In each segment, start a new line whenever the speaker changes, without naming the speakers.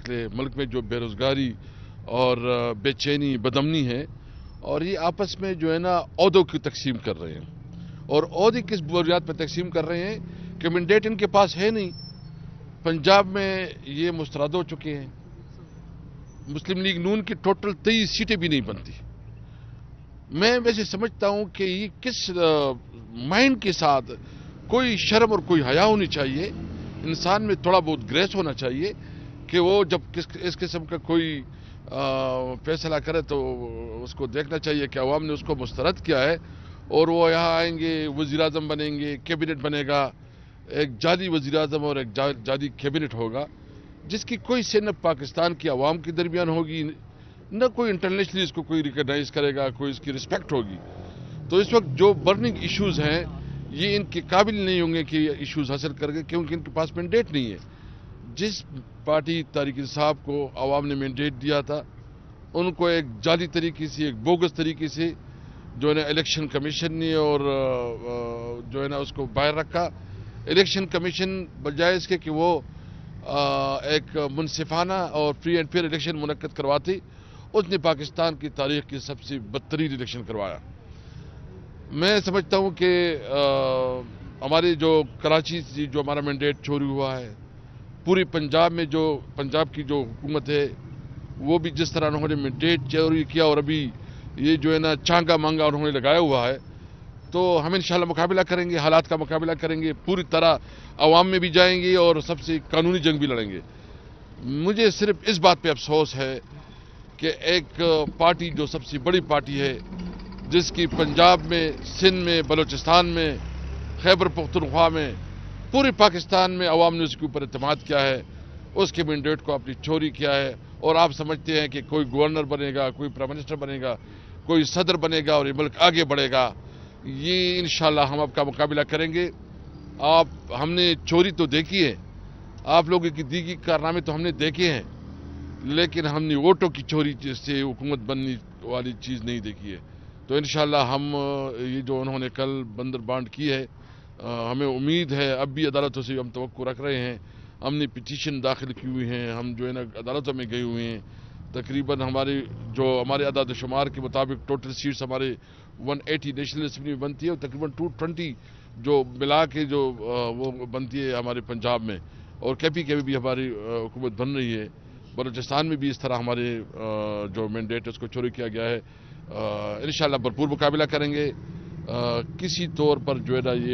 مسئلے, ملک میں جو بے روزگاری اور بے چینی بدامنی ہے, اور یہ آپس میں جو ہے نا عہدوں کی تقسیم کر رہے ہیں. اور عہدے کس بنیاد پر تقسیم کر رہے ہیں کہ مینڈیٹ ان کے پاس ہے نہیں. پنجاب میں یہ مسترد ہو چکے ہیں. مسلم لیگ نون کی ٹوٹل 23 سیٹیں بھی نہیں بنتی. میں ویسے سمجھتا ہوں کہ یہ کس مائنڈ کے ساتھ, کوئی شرم اور کوئی حیا ہونی چاہیے, انسان میں تھوڑا بہت گریس ہونا چاہیے کہ وہ جب اس قسم کا کوئی فیصلہ کرے تو اس کو دیکھنا چاہیے کہ عوام نے اس کو مسترد کیا ہے, اور وہ یہاں آئیں گے, وزیر اعظم بنیں گے, کیبنٹ بنے گا, ایک جعلی وزیر اعظم اور ایک جعلی کیبنٹ ہوگا, جس کی کوئی سے نہ پاکستان کی عوام کے درمیان ہوگی, نہ کوئی انٹرنیشنلی اس کو کوئی ریکگنائز کرے گا, کوئی اس کی رسپیکٹ ہوگی. تو اس وقت جو برننگ ایشوز ہیں یہ ان کے قابل نہیں ہوں گے کہ یہ ایشوز حاصل کر کے, کیونکہ ان کے پاس مینڈیٹ نہیں ہے. جس پارٹی تحریک انصاف کو عوام نے مینڈیٹ دیا تھا, ان کو ایک جعلی طریقے سے, ایک بوگس طریقے سے جو ہے نا الیکشن کمیشن نے اور جو ہے نا اس کو باہر رکھا. الیکشن کمیشن بجائے اس کے کہ وہ ایک منصفانہ اور فری اینڈ فیئر الیکشن منعقد کرواتی, اس نے پاکستان کی تاریخ کی سب سے بدترین الیکشن کروایا. میں سمجھتا ہوں کہ ہمارے جو کراچی سے جو ہمارا مینڈیٹ چوری ہوا ہے, پوری پنجاب میں جو پنجاب کی جو حکومت ہے وہ بھی جس طرح انہوں نے مینڈیٹ چوری کیا, اور ابھی یہ جو ہے نا چانگا مانگا انہوں نے لگایا ہوا ہے, تو ہم انشاءاللہ مقابلہ کریں گے, حالات کا مقابلہ کریں گے, پوری طرح عوام میں بھی جائیں گے اور سب سے قانونی جنگ بھی لڑیں گے. مجھے صرف اس بات پہ افسوس ہے کہ ایک پارٹی جو سب سے بڑی پارٹی ہے, جس کی پنجاب میں, سندھ میں, بلوچستان میں, خیبر پختونخوا میں, پورے پاکستان میں عوام نے اس کے اوپر اعتماد کیا ہے, اس کے مینڈیٹ کو اپنی چوری کیا ہے. اور آپ سمجھتے ہیں کہ کوئی گورنر بنے گا, کوئی پرائم منسٹر بنے گا, کوئی صدر بنے گا اور یہ ملک آگے بڑھے گا. یہ انشاءاللہ ہم آپ کا مقابلہ کریں گے. ہم نے چوری تو دیکھی ہے, آپ لوگوں کی دیگی کارنامے تو ہم نے دیکھے ہیں, لیکن ہم نے ووٹوں کی چوری سے حکومت بننے والی چیز نہیں دیکھی ہے. تو انشاءاللہ ہم یہ جو انہوں نے کل بندر بانٹ کی ہے, ہمیں امید ہے, اب بھی عدالتوں سے ہم توقع رکھ رہے ہیں. ہم نے پٹیشن داخل کی ہوئی ہیں, ہم جو ہے نا عدالتوں میں گئے ہوئے ہیں. تقریباً ہمارے اعداد و شمار کے مطابق ٹوٹل سیٹس ہمارے 180 نیشنل اسمبلی میں بنتی ہے, اور تقریباً 220 جو ملا کے جو وہ بنتی ہے ہمارے پنجاب میں, اور کے پی بھی ہماری حکومت بن رہی ہے. بلوچستان میں بھی اس طرح ہمارے جو مینڈیٹ اس کو چوری کیا گیا ہے. انشاءاللہ بھرپور مقابلہ کریں گے. کسی طور پر جو ہے نا یہ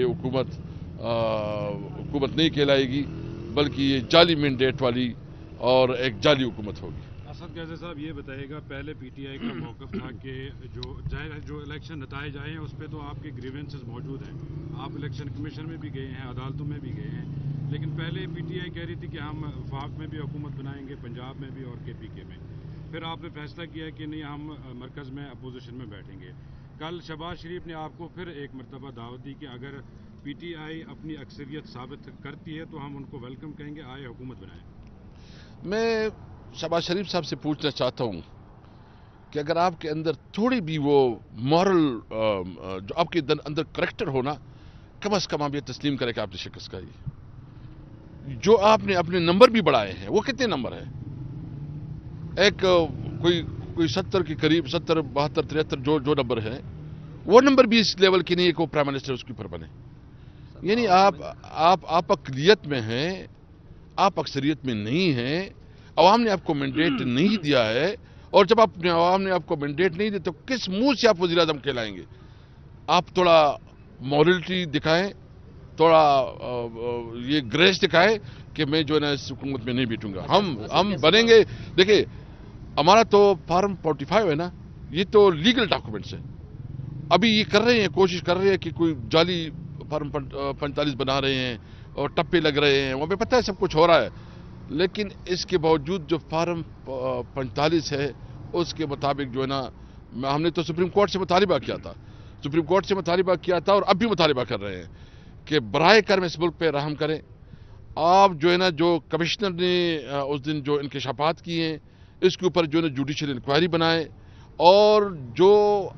حکومت نہیں کہلائے گی, بلکہ یہ جعلی مینڈیٹ والی اور ایک جعلی حکومت ہوگی.
اسد قیصر صاحب یہ بتائیے گا, پہلے پی ٹی آئی کا موقف تھا کہ جو الیکشن نتائج آئے ہیں اس پہ تو آپ کے گریونسز موجود ہیں, آپ الیکشن کمیشن میں بھی گئے ہیں, عدالتوں میں بھی گئے ہیں, لیکن پہلے پی ٹی آئی کہہ رہی تھی کہ ہم وفاق میں بھی حکومت بنائیں گے, پنجاب میں بھی اور کے پی کے میں. پھر آپ نے فیصلہ کیا کہ نہیں, ہم مرکز میں اپوزیشن میں بیٹھیں گے. کل شہباز شریف نے آپ کو پھر ایک مرتبہ دعوت دی کہ اگر پی ٹی آئی اپنی اکثریت ثابت کرتی ہے تو ہم ان کو ویلکم کہیں گے, آئے حکومت بنائیں.
میں شہباز شریف صاحب سے پوچھنا چاہتا ہوں کہ اگر آپ کے اندر تھوڑی بھی وہ مورل جو آپ کے اندر کریکٹر ہونا, کم از کم آپ یہ تسلیم کریں کہ آپ نے شکست کھائی. جو آپ نے اپنے نمبر بھی بڑھائے ہیں, وہ کتنے نمبر ہیں؟ ایک کوئی 70 کے قریب, 70 72 73 جو نمبر ہیں, وہ نمبر بھی اس لیول کی نہیں ہے کہ وہ پرائم منسٹر اس کے اوپر بنے. یعنی آپ اقلیت میں ہیں, آپ اکثریت میں نہیں ہیں. عوام نے آپ کو مینڈیٹ نہیں دیا ہے, اور جب عوام نے آپ کو مینڈیٹ نہیں دیا تو کس منہ سے آپ وزیر اعظم کہلائیں گے؟ آپ تھوڑا مورلٹی دکھائیں, تھوڑا یہ گریس دکھائیں کہ میں جو ہے نا اس حکومت میں نہیں بیٹھوں گا. ہم بنیں گے. دیکھیں, ہمارا تو فارم 45 ہے نا, یہ تو لیگل ڈاکومنٹس ہیں. ابھی یہ کر رہے ہیں, کوشش کر رہے ہیں کہ کوئی جعلی فارم 45 بنا رہے ہیں اور ٹپے لگ رہے ہیں, وہاں پہ پتہ ہے سب کچھ ہو رہا ہے. لیکن اس کے باوجود جو فارم 45 ہے اس کے مطابق جو ہے نا, ہم نے تو سپریم کورٹ سے مطالبہ کیا تھا, اور اب بھی مطالبہ کر رہے ہیں کہ برائے کرم اس ملک پہ رحم کریں. آپ جو ہے نا, جو کمشنر نے اس دن جو انکشافات کیے ہیں اس کے اوپر جو ہے نا جوڈیشل انکوائری بنائیں, اور جو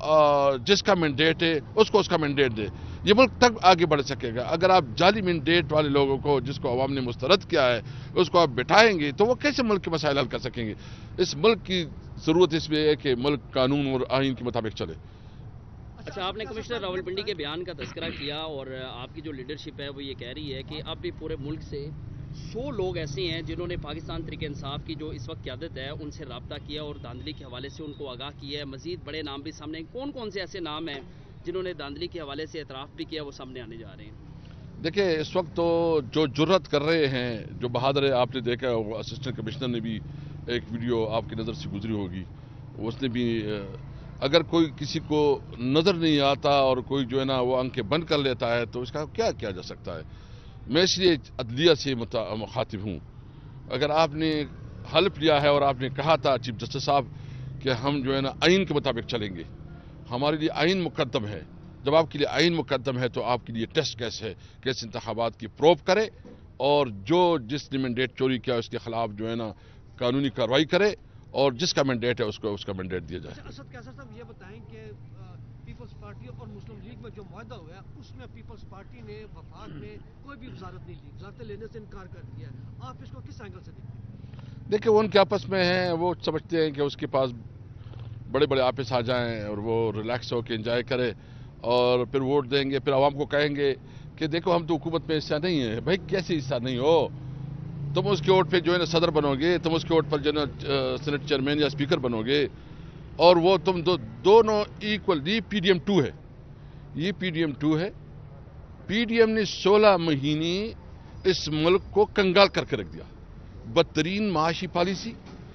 جس کا مینڈیٹ ہے اس کو اس کا مینڈیٹ دے. یہ ملک تب آگے بڑھ سکے گا. اگر آپ جعلی مینڈیٹ والے لوگوں کو جس کو عوام نے مسترد کیا ہے اس کو آپ بٹھائیں گے تو وہ کیسے ملک کے مسائل حل کر سکیں گے؟ اس ملک کی ضرورت اس میں ہے کہ ملک قانون اور آئین کے مطابق چلے.
اچھا، آپ نے کمشنر راولپنڈی کے بیان کا تذکرہ کیا اور آپ کی جو لیڈرشپ ہے وہ یہ کہہ رہی ہے کہ اب بھی پورے ملک سے 100 لوگ ایسے ہیں جنہوں نے پاکستان تحریک انصاف کی جو اس وقت قیادت ہے ان سے رابطہ کیا اور دھاندلی کے حوالے سے ان کو آگاہ کیا ہے. مزید بڑے نام بھی سامنے، کون کون سے ایسے نام ہیں جنہوں نے دھاندلی کے حوالے سے اعتراف بھی کیا وہ سامنے آنے جا رہے ہیں؟
دیکھیں اس وقت تو جو جرت کر رہے ہیں، جو بہادر ہے، آپ نے دیکھا وہ اسسٹنٹ کمشنر نے بھی ایک ویڈیو آپ کی نظر سے گزری ہوگی، اس نے بھی اگر کوئی کسی کو نظر نہیں آتا اور کوئی جو ہے نا وہ آنکھیں بند کر لیتا ہے تو اس کا کیا کیا جا سکتا ہے. میں اس لیے عدلیہ سے مخاطب ہوں. اگر آپ نے حلف لیا ہے اور آپ نے کہا تھا چیف جسٹس صاحب کہ ہم جو ہے نا آئین کے مطابق چلیں گے، ہمارے لیے آئین مقدم ہے. جب آپ کے لیے آئین مقدم ہے تو آپ کے لیے ٹیسٹ کیس ہے، کیس انتخابات کی پروب کرے اور جس نے مینڈیٹ چوری کیا اس کے خلاف جو ہے نا قانونی کارروائی کرے اور جس کا مینڈیٹ ہے اس کو اس کا مینڈیٹ دیا جائے.
اسد کیسر صاحب یہ بتائیں کہ پیپلز پارٹی اور مسلم لیگ میں جو معاہدہ ہوا ہے اس میں پیپلز پارٹی نے وفاق میں کوئی بھی وزارت نہیں لی، وزارتیں لینے سے انکار کر دیا ہے. آپ اس کو کس اینگل سے دیکھتے ہیں؟
دیکھیں وہ ان کے آپس میں ہیں، وہ سمجھتے ہیں کہ اس کے پاس بڑے بڑے آفس آ جائیں اور وہ ریلیکس ہو کے انجوائے کرے اور پھر ووٹ دیں گے، پھر عوام کو کہیں گے کہ دیکھو ہم تو حکومت میں حصہ نہیں ہیں. بھائی کیسے حصہ نہیں ہو؟ تم اس کے ووٹ پہ جو ہے نا صدر بنو گے، تم اس کے ووٹ پر جو ہے نا سینٹ چیئرمین یا اسپیکر بنو گے اور وہ تم دونوں ایکول. یہ پی ڈی ایم 2 ہے، یہ پی ڈی ایم 2 ہے. پی ڈی ایم نے 16 مہینے اس ملک کو کنگال کر کے رکھ دیا. بدترین معاشی پالیسی.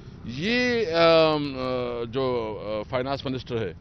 یہ جو فائنانس منسٹر ہے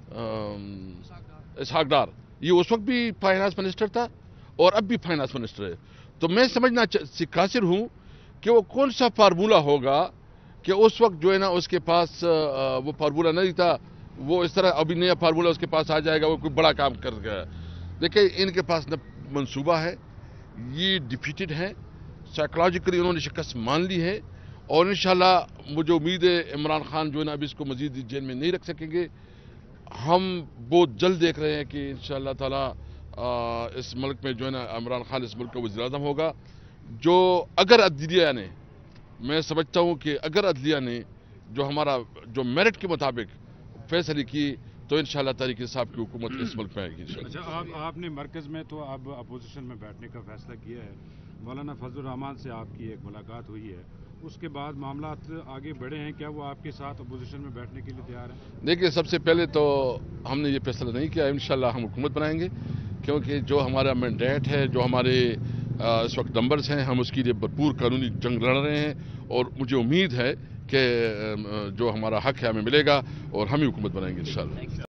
اسحاق ڈار، یہ اس وقت بھی فائنانس منسٹر تھا اور اب بھی فائنانس منسٹر ہے. تو میں سمجھنا سے قاصر ہوں کہ وہ کون سا فارمولہ ہوگا کہ اس وقت جو ہے نا اس کے پاس وہ فارمولہ نہیں تھا، وہ اس طرح ابھی نیا فارمولہ اس کے پاس آ جائے گا، وہ کوئی بڑا کام کر گیا. دیکھیں ان کے پاس نہ منصوبہ ہے، یہ ڈیفیٹڈ ہیں، سائیکولوجیکلی انہوں نے شکست مان لی ہے اور انشاءاللہ مجھے امید ہے عمران خان جو ہے نا اب اس کو مزید جیل میں نہیں رکھ سکیں گے. ہم بہت جلد دیکھ رہے ہیں کہ انشاءاللہ تعالی اس ملک میں جو ہے نا عمران خان اس ملک کا وزیر اعظم ہوگا. جو اگر عدلیہ نے، میں سمجھتا ہوں کہ اگر عدلیہ نے جو ہمارا جو میرٹ کے مطابق فیصلے کی تو انشاءاللہ تحریک انصاف کی حکومت اس ملک میں آئے گی.
اچھا، آپ نے مرکز میں تو اب اپوزیشن میں بیٹھنے کا فیصلہ کیا ہے. مولانا فضل الرحمان سے آپ کی ایک ملاقات ہوئی ہے، اس کے بعد معاملات آگے بڑھے ہیں، کیا وہ آپ کے ساتھ اپوزیشن میں بیٹھنے کے لیے تیار ہیں؟
دیکھیے سب سے پہلے تو ہم نے یہ فیصلہ نہیں کیا، انشاءاللہ ہم حکومت بنائیں گے کیونکہ جو ہمارا مینڈیٹ ہے، جو ہمارے اس وقت نمبرز ہیں، ہم اس کے لیے بھرپور قانونی جنگ لڑ رہے ہیں اور مجھے امید ہے کہ جو ہمارا حق ہے ہمیں ملے گا اور ہم ہی حکومت بنائیں گے انشاءاللہ.